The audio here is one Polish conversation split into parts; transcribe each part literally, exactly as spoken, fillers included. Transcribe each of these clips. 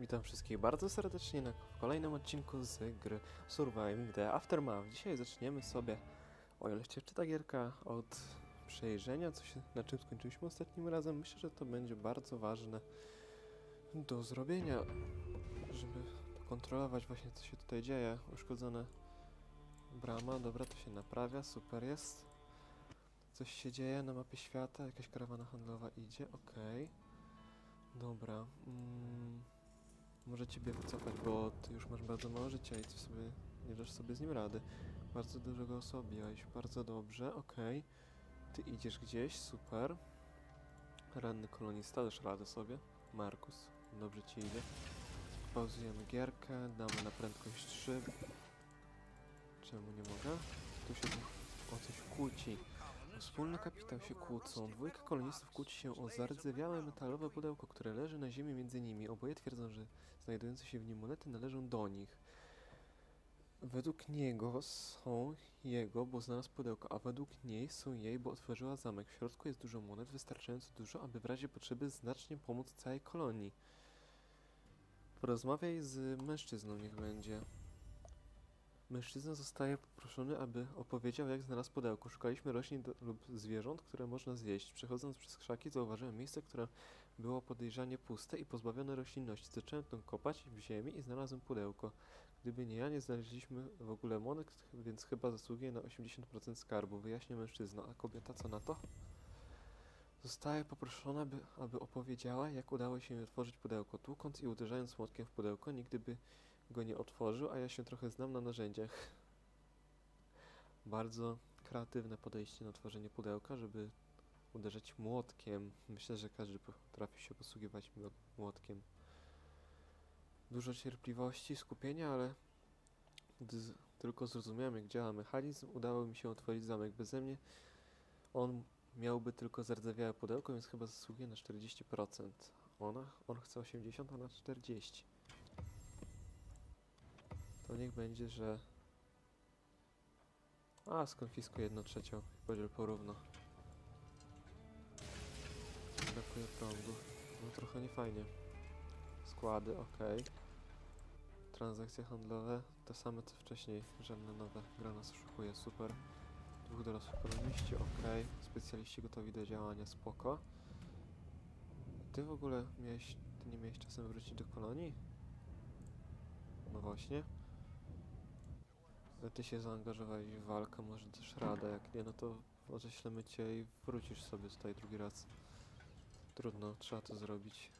Witam wszystkich bardzo serdecznie na w kolejnym odcinku z gry Surviving the Aftermath. Dzisiaj zaczniemy sobie, o ile się czyta gierka, od przejrzenia, co się, na czym skończyliśmy ostatnim razem. Myślę, że to będzie bardzo ważne do zrobienia, żeby kontrolować właśnie, co się tutaj dzieje. Uszkodzona brama, dobra, to się naprawia, super jest. Coś się dzieje na mapie świata, jakaś karawana handlowa idzie, okej. Dobra, mm. Może ciebie wycofać, bo ty już masz bardzo mało życia i ty sobie nie dasz sobie z nim rady. Bardzo dużego osobiłeś, bardzo dobrze, okej. Okay. Ty idziesz gdzieś, super. Ranny kolonista, dasz radę sobie. Markus, dobrze ci idzie. Pauzujemy gierkę, damy na prędkość trzy. Czemu nie mogę? Tu się o coś kłóci. Wspólny kapitał się kłócą. Dwójka kolonistów kłóci się o zardzewiałe metalowe pudełko, które leży na ziemi między nimi. Oboje twierdzą, że znajdujące się w nim monety należą do nich. Według niego są jego, bo znalazł pudełko, a według niej są jej, bo otworzyła zamek. W środku jest dużo monet, wystarczająco dużo, aby w razie potrzeby znacznie pomóc całej kolonii. Porozmawiaj z mężczyzną, niech będzie. Mężczyzna zostaje poproszony, aby opowiedział, jak znalazł pudełko. Szukaliśmy roślin do, lub zwierząt, które można zjeść. Przechodząc przez krzaki, zauważyłem miejsce, które było podejrzanie puste i pozbawione roślinności. Zacząłem tam kopać w ziemi i znalazłem pudełko. Gdyby nie ja, nie znaleźliśmy w ogóle monet, więc chyba zasługuje na osiemdziesiąt procent skarbu. Wyjaśnia mężczyzna. A kobieta co na to? Zostaje poproszona, by, aby opowiedziała, jak udało się jej otworzyć pudełko. Tłukąc i uderzając młotkiem w pudełko, nigdy by go nie otworzył, a ja się trochę znam na narzędziach. Bardzo kreatywne podejście na tworzenie pudełka, żeby uderzać młotkiem. Myślę, że każdy potrafi się posługiwać młotkiem. Dużo cierpliwości, skupienia, ale gdy tylko zrozumiałem, jak działa mechanizm, udało mi się otworzyć zamek. Beze mnie on miałby tylko zardzewiałe pudełko, więc chyba zasługuje na czterdzieści procent. Ona, on chce osiemdziesiąt procent, a na czterdzieści procent. To niech będzie, że... A, skonfiskuję jedną trzecią. Podziel porówno. Brakuje prądu. No trochę niefajnie. Składy, ok. Transakcje handlowe, te same co wcześniej. Żadne nowe. Gra nas oszukuje, super. Dwóch dorosłych koloniści, ok. Specjaliści gotowi do działania, spoko. Ty w ogóle miałeś... Ty nie miałeś czasem wrócić do kolonii? No właśnie. Ty się zaangażowałeś w walkę, może też radę, jak nie, no to odeślemy cię i wrócisz sobie tutaj drugi raz. Trudno, trzeba to zrobić.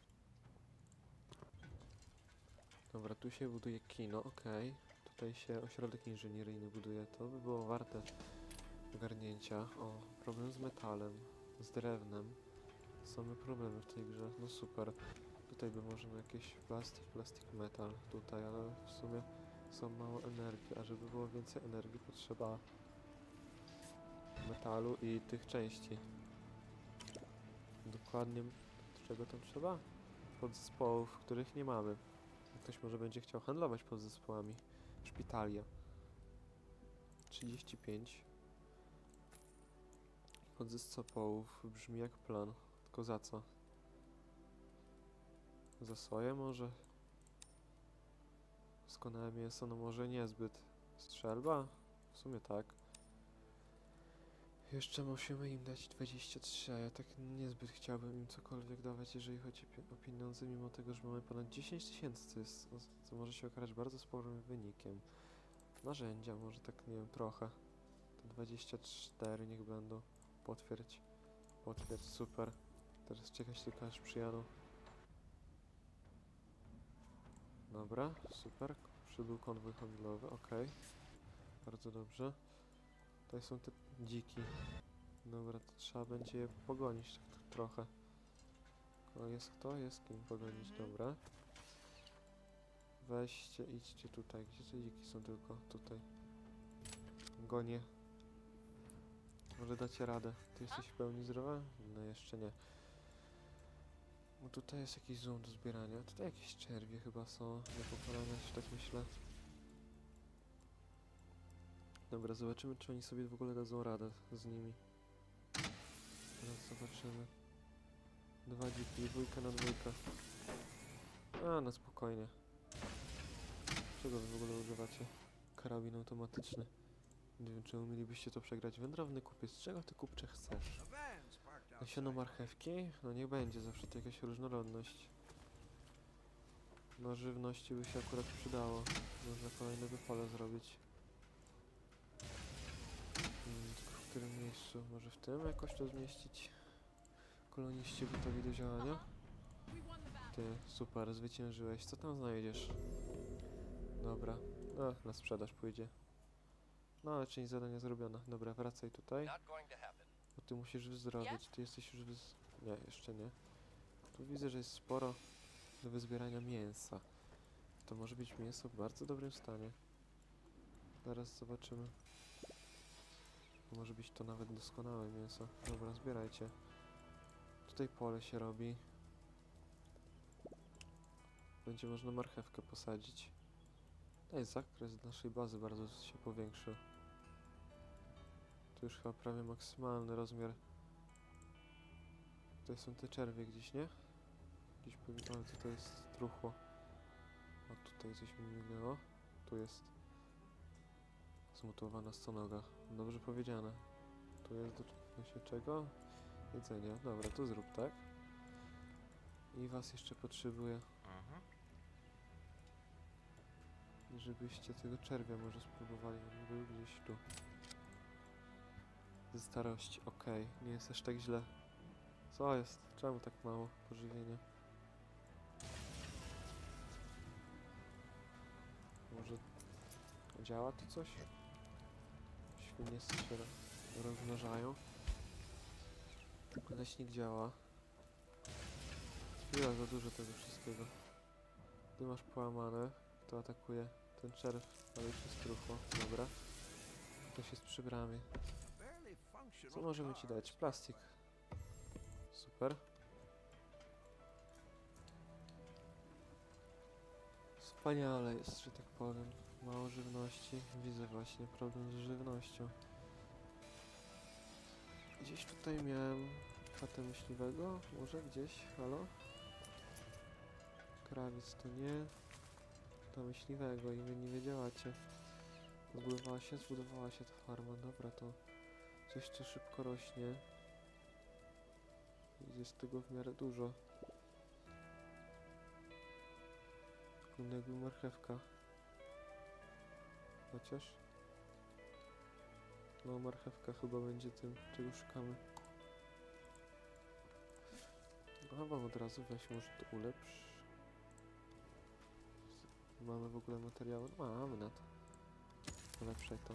Dobra, tu się buduje kino, okej. Okay. Tutaj się ośrodek inżynieryjny buduje, to by było warte ogarnięcia. O, problem z metalem, z drewnem. Same problemy w tej grze, no super. Tutaj by można jakieś plastik, plastik, metal tutaj, ale w sumie są mało energii, a żeby było więcej energii potrzeba metalu i tych części. Dokładnie czego tam trzeba? Podzespołów, których nie mamy. Ktoś może będzie chciał handlować podzespołami. Szpitalia. trzydzieści pięć. Podzespołów brzmi jak plan. Tylko za co? Za soję może? Doskonałe mięso, no może niezbyt. Strzelba? W sumie tak. Jeszcze musimy im dać dwadzieścia trzy, a ja tak niezbyt chciałbym im cokolwiek dawać, jeżeli chodzi o pieniądze, mimo tego, że mamy ponad dziesięć tysięcy, co, jest, co może się okazać bardzo sporym wynikiem. Narzędzia, może tak, nie wiem, trochę. To dwadzieścia cztery niech będą. Potwierdź. Potwierdź, super. Teraz czekać tylko aż przyjadą. Dobra, super. Przybył konwój handlowy, ok. Bardzo dobrze. Tutaj są te dziki. Dobra, to trzeba będzie je pogonić tak, tak trochę. O, jest kto? Jest kim pogonić, dobra. Weźcie, idźcie tutaj. Gdzie te dziki są tylko? Tutaj. Gonię. Może dacie radę. Ty jesteś w pełni zdrowa? No jeszcze nie. No tutaj jest jakiś zoom do zbierania. Tutaj jakieś czerwie chyba są niepokonane, tak myślę. Dobra, zobaczymy, czy oni sobie w ogóle dadzą radę z nimi. Teraz zobaczymy. Dwa dziki, dwójka na dwójkę. A, na spokojnie. Czego wy w ogóle używacie? Karabin automatyczny. Nie wiem, czy umielibyście to przegrać. Wędrowny kupiec, czego ty kupcze chcesz? Nasiono marchewki? No niech będzie, zawsze to jakaś różnorodność. No żywności by się akurat przydało. Można kolejne pole zrobić. Hmm, tylko w którym miejscu? Może w tym jakoś to zmieścić? Koloniści gotowi do działania? Ty, super, zwyciężyłeś. Co tam znajdziesz? Dobra, no, na sprzedaż pójdzie. No, ale część zadania zrobiona. Dobra, wracaj tutaj. Bo ty musisz wyzdrowieć. Ty jesteś już wyz... Nie, jeszcze nie. Tu widzę, że jest sporo do wyzbierania mięsa. To może być mięso w bardzo dobrym stanie. Zaraz zobaczymy. Może być to nawet doskonałe mięso. Dobra, zbierajcie. Tutaj pole się robi. Będzie można marchewkę posadzić. Ej, zakres naszej bazy bardzo się powiększył. Tu już chyba prawie maksymalny rozmiar. Tutaj są te czerwie gdzieś, nie? Gdzieś pewnie... Ale tutaj jest truchło. O, tutaj coś mi minęło. Tu jest zmutowana stonoga. Dobrze powiedziane. Tu jest do właśnie czego? Jedzenia. Dobra, to zrób, tak? I was jeszcze potrzebuję. Żebyście tego czerwia może spróbowali. On był gdzieś tu. Ze starości. Okej, okay. Nie jest aż tak źle. Co jest? Czemu tak mało pożywienia? Może działa to coś? Świnie się rozmnażają. Leśnik działa. Chwila, za dużo tego wszystkiego. Ty masz połamane. To atakuje ten czerw, ale już jest truchło. Dobra. Ktoś jest przy bramie. Co możemy ci dać? Plastik. Super. Wspaniale jest, że tak powiem. Mało żywności. Widzę właśnie problem z żywnością. Gdzieś tutaj miałem chatę myśliwego. Może gdzieś? Halo? Krawiec to nie. To myśliwego i wy nie wiedziałacie. Zbudowała się, zbudowała się ta farma. Dobra, to coś, co szybko rośnie. Jest tego w miarę dużo. Wygląda jakby marchewka. Chociaż... No, marchewka chyba będzie tym, czego szukamy. No chyba od razu weź, może to ulepsz. Mamy w ogóle materiały? No, mamy na to. Ulepszaj to.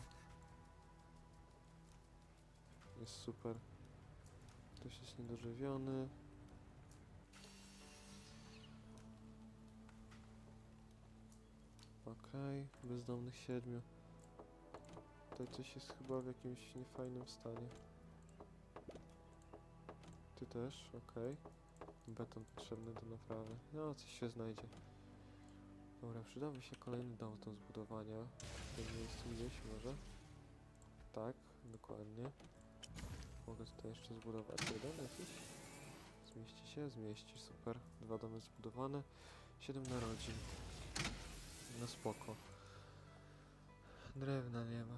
Jest super. Ktoś jest niedożywiony. Okej, okay. Bezdomnych siedmiu. Tutaj coś jest chyba w jakimś niefajnym stanie. Ty też, okej. Okay. Beton potrzebny do naprawy. No, coś się znajdzie. Dobra, przydałby się kolejny dom do zbudowania. W tym miejscu gdzieś może. Tak, dokładnie. Mogę tutaj jeszcze zbudować jeden jakiś. Zmieści się? Zmieści, super. Dwa domy zbudowane. Siedem narodzin. No spoko. Drewna nie ma.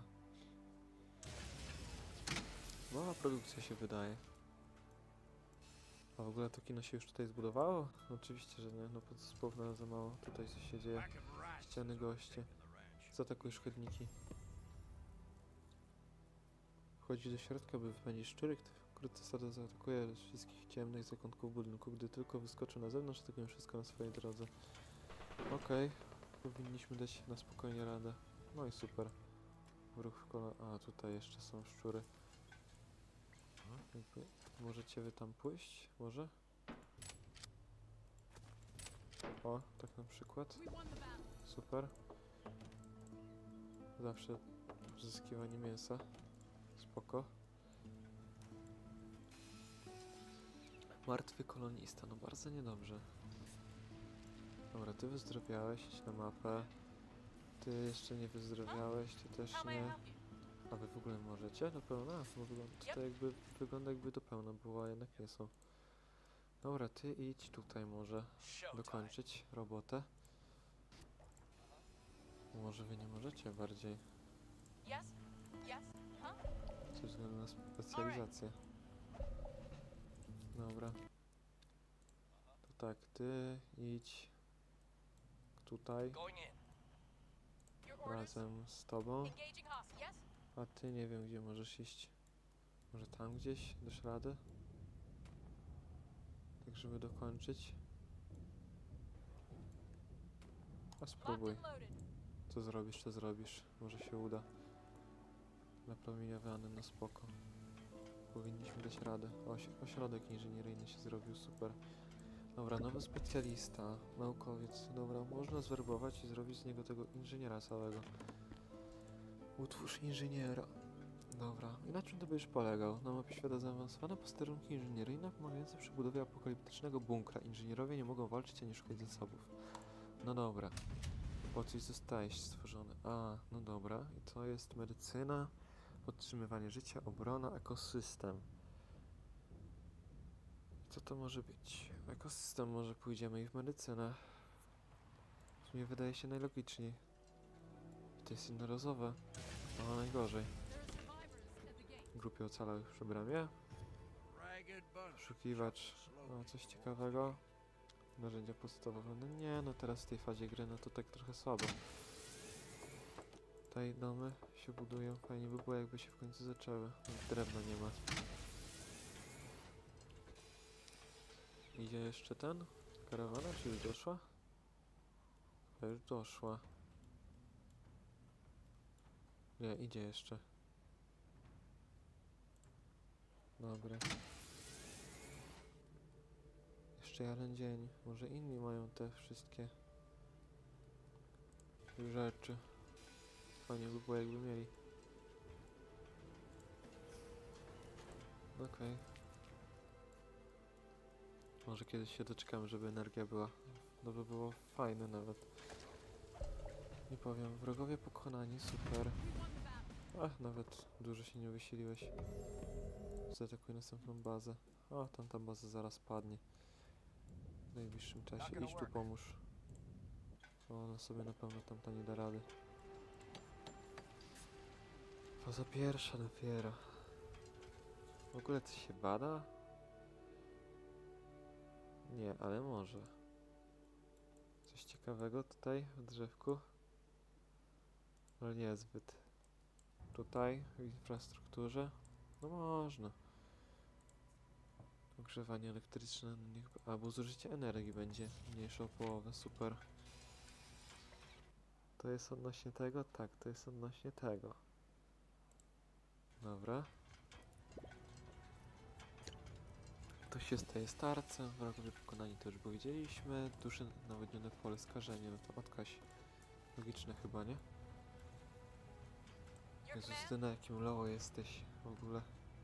Mała produkcja się wydaje. A w ogóle to kino się już tutaj zbudowało? Oczywiście, że nie. No podzespołów za mało. Tutaj coś się dzieje. Ściany goście. Zaatakuj szkodniki. Wchodzi do środka, by wypędzić szczury. Wkrótce stado zaatakuje wszystkich ciemnych zakątków budynku. Gdy tylko wyskoczy na zewnątrz, atakują wszystko na swojej drodze. Okej. Okay. Powinniśmy dać na spokojnie radę. No i super. Ruch w kola... A, tutaj jeszcze są szczury. Możecie wy tam pójść? Może? O, tak na przykład. Super. Zawsze pozyskiwanie mięsa. Spoko. Martwy kolonista, no bardzo niedobrze. Dobra, ty wyzdrowiałeś, idź na mapę. Ty jeszcze nie wyzdrowiałeś, ty też nie. A wy w ogóle możecie do pełna? Bo wygląda, to jakby, wygląda jakby do pełna było, a jednak nie są. Dobra, ty idź tutaj może dokończyć robotę. Może wy nie możecie bardziej. Yes? Yes? Huh? Ze względu na specjalizację. Dobra. To tak, ty idź tutaj Going in. Your orders? razem z tobą. Engaging hostile. Yes? A ty nie wiem gdzie możesz iść. Może tam gdzieś dasz radę? Tak żeby dokończyć. A Locked spróbuj. and loaded. Co zrobisz, to zrobisz. Może się uda. Napromieniowany, no spoko. Powinniśmy dać radę. Oś ośrodek inżynieryjny się zrobił, super. Dobra, nowy specjalista, naukowiec. Dobra, można zwerbować i zrobić z niego tego inżyniera całego. Utwórz inżyniera. Dobra, i na czym to będziesz polegał? Na mapie świata zaawansowane posterunki inżynieryjne pomagające przy budowie apokaliptycznego bunkra. Inżynierowie nie mogą walczyć ani szukać zasobów. No dobra. Po coś zostałeś stworzony. A, no dobra. I to jest medycyna, podtrzymywanie życia, obrona, ekosystem. Co to może być? Ekosystem może pójdziemy i w medycynę. W sumie wydaje się najlogiczniej. To jest jednorazowe. No najgorzej. Grupie ocalałych przy bramie. Poszukiwacz. O, coś ciekawego. Narzędzia podstawowe. No nie, no teraz w tej fazie gry, no to tak trochę słabo. Tutaj domy się budują. Fajnie by było, jakby się w końcu zaczęły. Drewna nie ma. Idzie jeszcze ten? Karawana, czy już doszła? Chyba już doszła. Nie, idzie jeszcze. Dobra. Jeszcze jeden dzień. Może inni mają te wszystkie rzeczy. Fajnie by było, jakby mieli. Okej. Okay. Może kiedyś się doczekamy, żeby energia była. To by było fajne nawet. Nie powiem. Wrogowie pokonani, super. Ach, nawet dużo się nie wysiliłeś. Zaatakuj następną bazę. O, tamta baza zaraz padnie. W najbliższym czasie. Idź tu pomóż. O, ona sobie na pewno tamta nie da rady. Faza pierwsza dopiero. W ogóle coś się bada? Nie, ale może. Coś ciekawego tutaj w drzewku? Ale niezbyt. Tutaj w infrastrukturze? No można. Ogrzewanie elektryczne, no niech... albo zużycie energii będzie mniejsze o połowę, super. To jest odnośnie tego? Tak, to jest odnośnie tego. Dobra. To się staje starcem, wrogowie pokonani to już powiedzieliśmy. Dusze nawodnione pole skażenie, no to odkaś. Logiczne chyba, nie? Jezus, ty na jakim low jesteś w ogóle.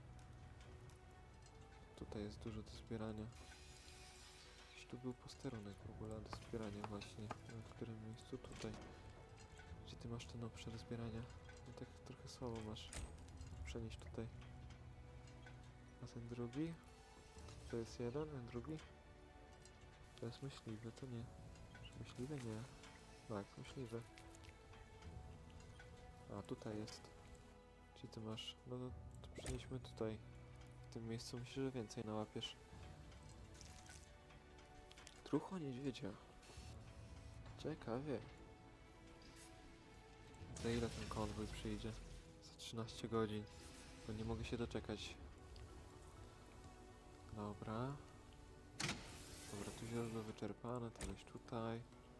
Tutaj jest dużo do zbierania. Gdzieś tu był posterunek w ogóle do zbierania właśnie. W którym miejscu? Tutaj. Gdzie ty masz ten obszar zbierania? No tak trochę słabo masz. Przenieść tutaj. A ten drugi? To jest jeden, a drugi? To jest myśliwy, to nie. Czy myśliwy? Nie. Tak, myśliwy. A, tutaj jest. Czyli ty masz... No to, to przenieśmy tutaj. W tym miejscu myślę, że więcej nałapiesz. Trucho niedźwiedzia. Ciekawie. Za ile ten konwój przyjdzie? Za trzynaście godzin. Bo nie mogę się doczekać. Dobra. Dobra, tu źródło wyczerpane, to weź tutaj.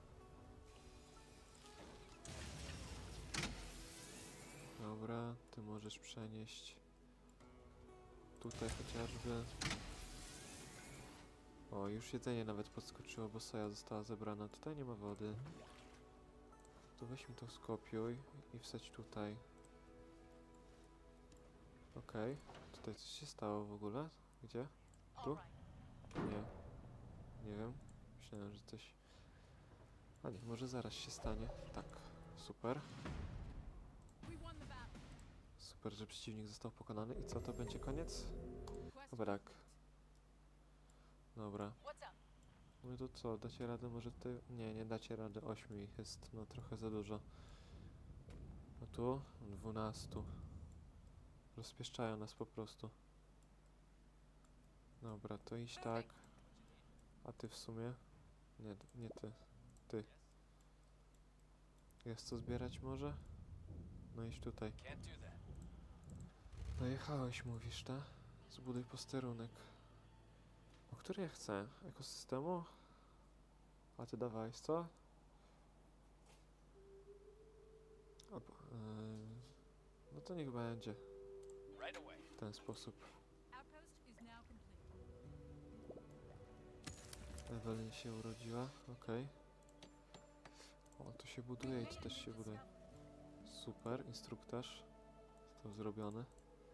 Dobra, ty możesz przenieść tutaj chociażby. O, już jedzenie nawet podskoczyło, bo soja została zebrana. Tutaj nie ma wody. To weź mi to skopiuj i wsadź tutaj. Okej. Okay. Tutaj coś się stało w ogóle? Gdzie? Tu? Nie. Nie wiem. Myślałem, że coś... A nie, może zaraz się stanie. Tak. Super. Super, że przeciwnik został pokonany. I co, to będzie koniec? Brak. Dobra. What's up? No to co, dacie radę może ty? Nie, nie dacie rady. Ośmiu ich jest, no trochę za dużo. A tu? Dwunastu. Rozpieszczają nas po prostu. Dobra, to iść tak. A ty w sumie? Nie, nie ty. Ty. Jest co zbierać może? No idź tutaj. Dojechałeś, mówisz, tak? Zbuduj posterunek. O który ja chcę? Ekosystemu? A ty dawałeś, co? Albo, yy, no to niech będzie. W ten sposób. Outpost is now complete. Ewelyn się urodziła, okej. O, tu się buduje i tu też się buduje. Super, instruktaż. Został zrobiony.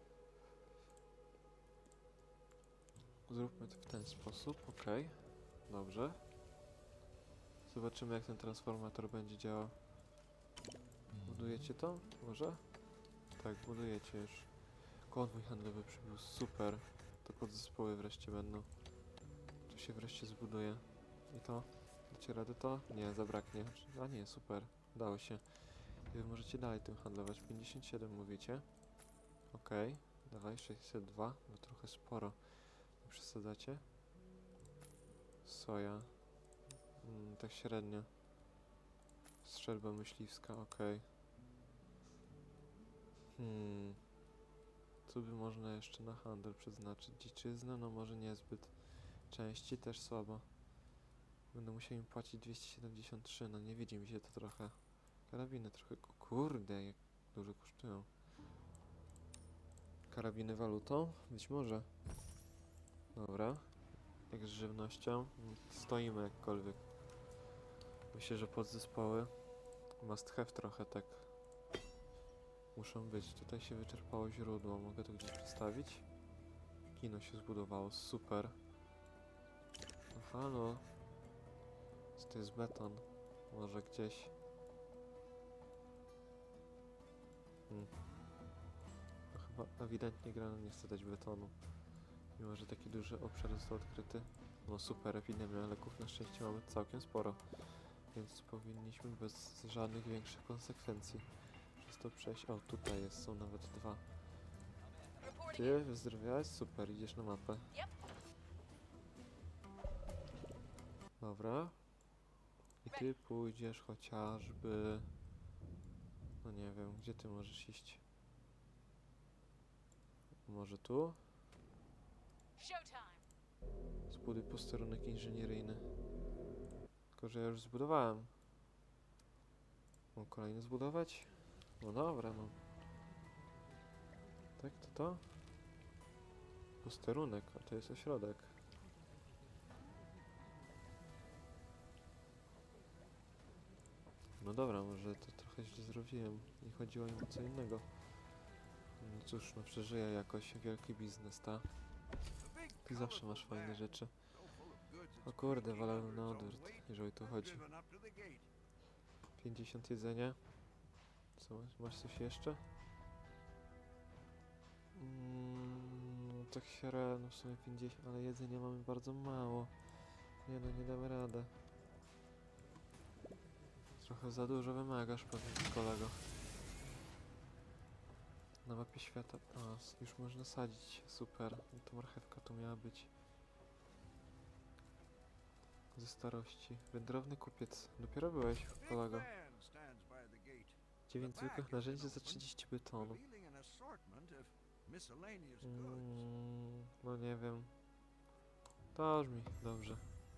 Zróbmy to w ten sposób, okej. Dobrze. Zobaczymy jak ten transformator będzie działał. Budujecie to? Może? Tak, budujecie już. Konwój handlowy przybył, super. To podzespoły wreszcie będą. Tu się wreszcie zbuduje. I to? Dacie radę to? Nie, zabraknie. A nie, super. Udało się. I wy możecie dalej tym handlować. pięćdziesiąt siedem mówicie. Okej. Dawaj, sześćdziesiąt dwa. No trochę sporo. Nie przesadzacie? Soja. Mm, tak średnio. Strzelba myśliwska, okej. Hmm. Co by można jeszcze na handel przeznaczyć? Dziczyznę? No może niezbyt. Części też słabo. Będę musiał im płacić dwieście siedemdziesiąt trzy, no nie widzi mi się to trochę. Karabiny trochę, o kurde, jak dużo kosztują. Karabiny walutą? Być może. Dobra. Jak z żywnością? Stoimy jakkolwiek. Myślę, że podzespoły must have trochę tak muszą być. Tutaj się wyczerpało źródło. Mogę to gdzieś przedstawić? Kino się zbudowało. Super. Aha, no. Co to jest beton? Może gdzieś. Hmm. No chyba ewidentnie gra nie chce dać betonu. Mimo, że taki duży obszar został odkryty. No super, epidemia leków na szczęście mamy całkiem sporo. Więc powinniśmy bez żadnych większych konsekwencji przez to przejść. O, tutaj jest, są nawet dwa. Reporting Ty wyzdrowiałeś? Super, idziesz na mapę. Yep. Dobra. I ty pójdziesz chociażby... No nie wiem, gdzie ty możesz iść? Może tu? Showtime. Zbuduj posterunek inżynieryjny. Tylko, że ja już zbudowałem. Mam kolejny zbudować? No dobra, no. Tak, to to? Posterunek, a to jest ośrodek. No dobra, może to trochę źle zrobiłem. Nie chodziło im o co innego. No cóż, no przeżyję jakoś wielki biznes, ta? Ty zawsze masz fajne rzeczy. O kurde, wolę na odwrót, jeżeli tu chodzi. pięćdziesiąt jedzenia. Co, masz, masz coś jeszcze? Mm, tak średnio, w sumie pięćdziesiąt, ale jedzenia mamy bardzo mało. Nie no, nie damy radę. Trochę za dużo wymagasz, pewnie, kolego. Na mapie świata... A, s- już można sadzić. Super. I to marchewka tu miała być. Ze starości. Wędrowny kupiec. Dopiero byłeś, kolego. dziewięć zwykłych narzędzi za trzydzieści betonu. Mm, no nie wiem. To brzmi dobrze.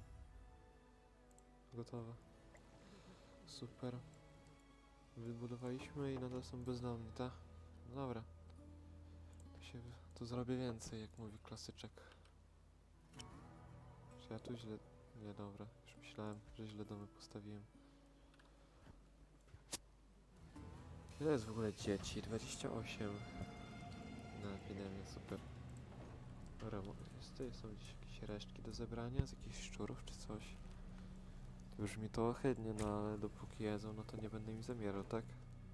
Gotowe. Super. Wybudowaliśmy i nadal są bezdomni, tak? No dobra. To się... wy- To zrobię więcej, jak mówi klasyczek. Czy ja tu źle... Nie, dobra. Już myślałem, że źle domy postawiłem. Ile jest w ogóle dzieci? dwadzieścia osiem. Na epidemię, super. Dobra, mo- jest, tutaj są gdzieś jakieś resztki do zebrania z jakichś szczurów czy coś. Brzmi to ohydnie, no ale dopóki jedzą, no to nie będę im zamierał, tak?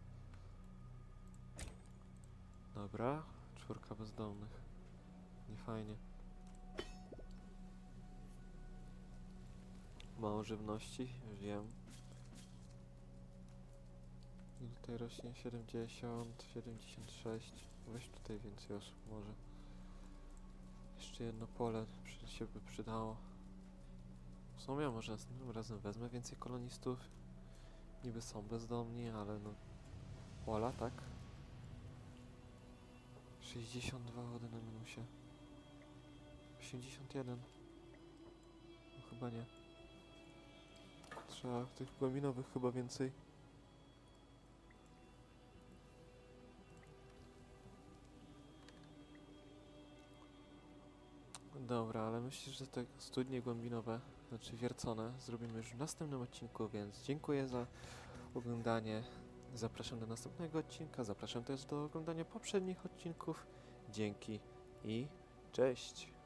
Dobra, czwórka bezdomnych. Nie fajnie. Mało żywności, wiem. I tutaj rośnie siedemdziesiąt, siedemdziesiąt sześć. Weź tutaj więcej osób może. Jeszcze jedno pole przy się by przydało. W sumie może następnym razem wezmę więcej kolonistów. Niby są bezdomni, ale no... Pola, tak? sześćdziesiąt dwa wody na minusie. osiemdziesiąt jeden. No chyba nie. Trzeba tych głębinowych chyba więcej. Dobra, ale myślę, że te studnie głębinowe, znaczy wiercone, zrobimy już w następnym odcinku, więc dziękuję za oglądanie. Zapraszam do następnego odcinka, zapraszam też do oglądania poprzednich odcinków. Dzięki i cześć!